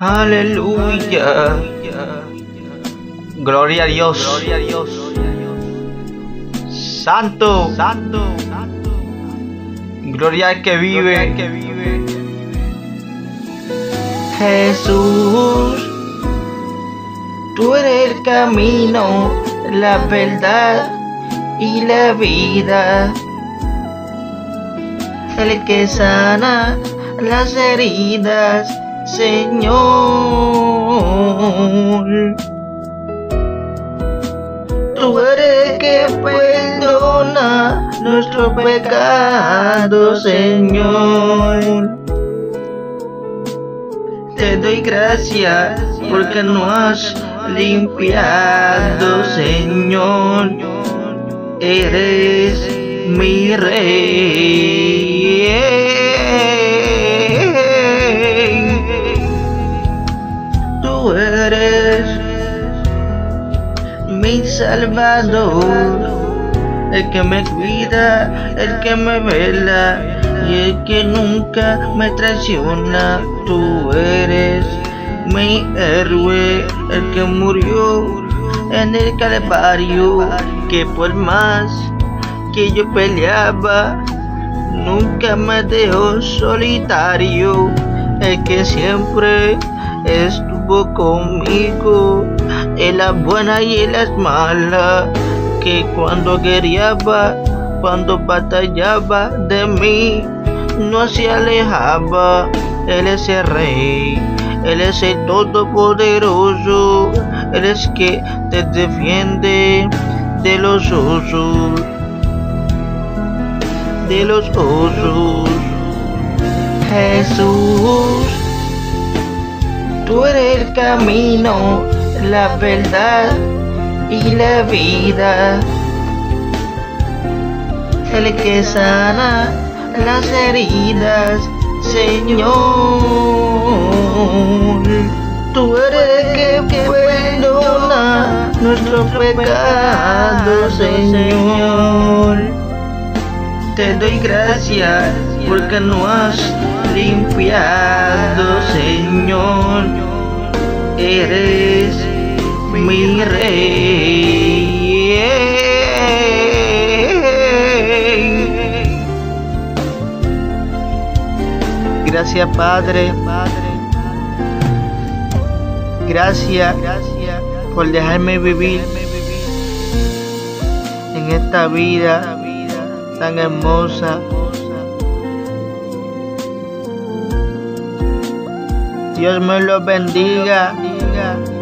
Aleluya. Gloria a Dios. Gloria a Dios. Santo. Santo. Gloria al que vive. Jesús, tú eres el camino, la verdad y la vida. El que sana las heridas, Señor. Tú eres el que perdona nuestro pecado, Señor. Te doy gracias porque nos has limpiado, Señor. Eres mi Rey. Tú eres mi Salvador, el que me cuida, el que me vela y el que nunca me traiciona. Tú eres mi héroe, el que murió en el Calvario, que por más que yo peleaba nunca me dejó solitario, el que siempre estuvo conmigo en las buenas y en las malas, que cuando guerreaba, cuando batallaba de mí, no se alejaba. Él es el Rey, Él es el Todopoderoso, Él es que te defiende de los osos, de los osos. Jesús, tú eres el camino, la verdad y la vida. El que sana las heridas, Señor. Tú eres el que perdona nuestro pecado, Señor. Te doy gracias porque nos has limpiado, Señor. Eres mi Rey. Gracias, Padre. Gracias por dejarme vivir en esta vida tan hermosa. Dios me lo bendiga.